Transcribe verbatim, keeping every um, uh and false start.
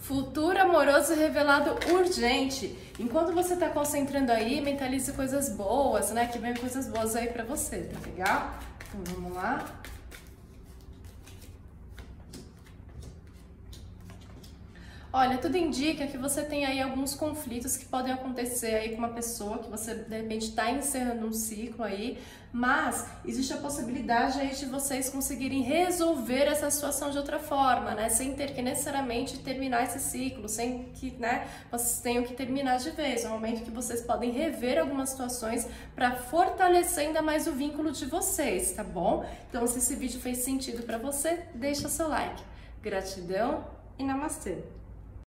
Futuro amoroso revelado urgente. Enquanto você tá concentrando aí, mentalize coisas boas, né? Que vem coisas boas aí pra você, tá legal? Então vamos lá. Olha, tudo indica que você tem aí alguns conflitos que podem acontecer aí com uma pessoa que você de repente está encerrando um ciclo aí, mas existe a possibilidade aí de vocês conseguirem resolver essa situação de outra forma, né? Sem ter que necessariamente terminar esse ciclo, sem que, né, vocês tenham que terminar de vez. É um momento que vocês podem rever algumas situações para fortalecer ainda mais o vínculo de vocês, tá bom? Então, se esse vídeo fez sentido para você, deixa seu like. Gratidão e namastê!